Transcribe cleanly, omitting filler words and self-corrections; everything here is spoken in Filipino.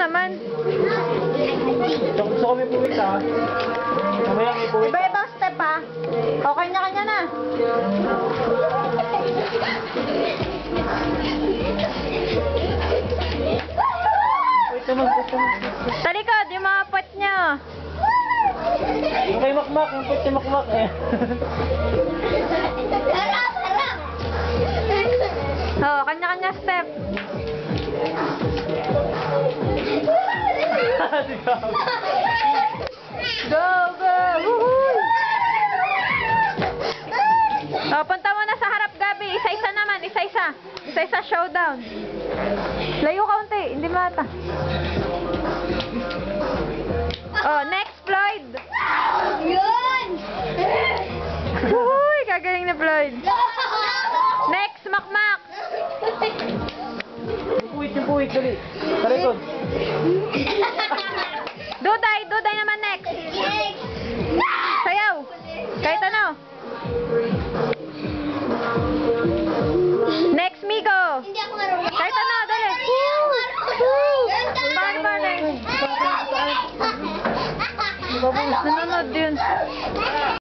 naman. Gusto ko may puwit ha. Mamaya may puwit. Iba-ibang step ha. O, kanya-kanya na. Puwit naman, puwit naman. Talikod, yung mga pot nyo. Yung kay Makmak, yung puwit ni Makmak eh. O, kanya-kanya step. Go, go! Woohoo! O, punta mo na sa harap, Gabi. Isa-isa naman, isa-isa. Isa-isa showdown. Layo kaunti, hindi mata. Oh, next, Floyd. Yun! Uy, kagaling na Floyd. Next, Makmak. Yung puwit, dali. Talikod. Duday, Duday naman next. Sayaw. Kahit ano. Next, Miko. Hindi ako marunong. Kahit ano, dali. Hindi ako marunong. Paano ba na? Ganun. Sunod yun.